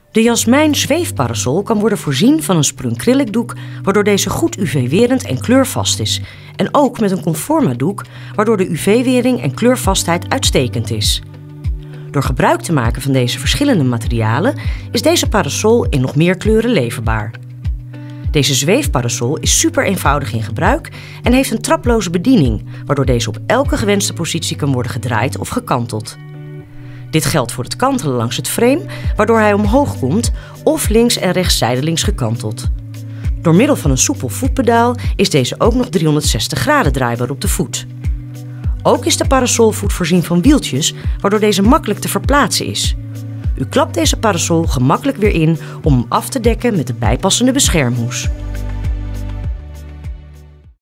De Jasmijn zweefparasol kan worden voorzien van een sprungacrylicdoek, waardoor deze goed UV-werend en kleurvast is. En ook met een conforma-doek, waardoor de UV-wering en kleurvastheid uitstekend is. Door gebruik te maken van deze verschillende materialen is deze parasol in nog meer kleuren leverbaar. Deze zweefparasol is super eenvoudig in gebruik en heeft een traploze bediening, waardoor deze op elke gewenste positie kan worden gedraaid of gekanteld. Dit geldt voor het kantelen langs het frame, waardoor hij omhoog komt, of links en rechts zijdelings gekanteld. Door middel van een soepel voetpedaal is deze ook nog 360 graden draaibaar op de voet. Ook is de parasolvoet voorzien van wieltjes, waardoor deze makkelijk te verplaatsen is. U klapt deze parasol gemakkelijk weer in om hem af te dekken met de bijpassende beschermhoes.